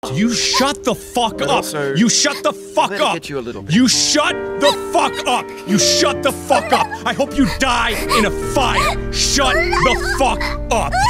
You shut the fuck But up. also, You shut the fuck better up. get you a little bit. You shut the fuck up. You shut the fuck up. I hope you die in a fire. Shut the fuck up.